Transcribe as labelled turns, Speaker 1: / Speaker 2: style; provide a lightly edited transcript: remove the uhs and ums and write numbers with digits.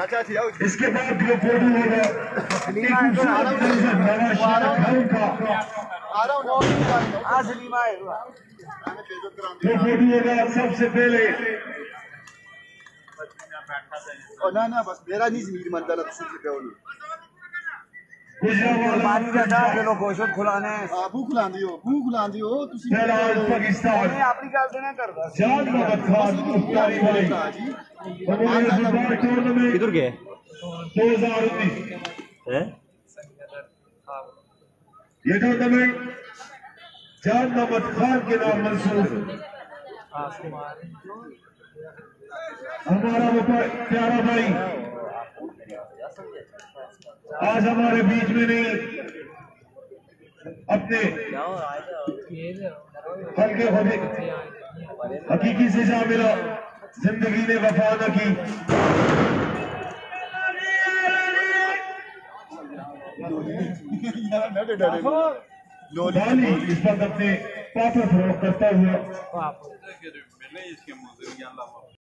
Speaker 1: इसके बाद ग्लूकोडी होगा ग्लूकोडी होगा सबसे पहले।
Speaker 2: ना बस मेरा नहीं जमीन मनता ना तुसी पे होनी
Speaker 1: गुजरावाला
Speaker 3: का लोग गोश्त खुलाने
Speaker 2: भूख लांदी हो तुसी
Speaker 1: पाकिस्तान
Speaker 3: अपनी गल से ना करदा
Speaker 1: जान मोहम्मद खान मुख्तारी वाले टूर्नामेंट
Speaker 4: किधर गए
Speaker 1: 2019
Speaker 4: हैं?
Speaker 1: ये टूर्नामेंट जान मोहम्मद खान के नाम मंसूब। हमारा वो प्यारा भाई आज हमारे बीच में नहीं, अपने हल्के होने हकीकी से जा मिला, जिंदगी ने वफा न की। लोली इस वक्त अपने पापा फरोख्त करता हुआ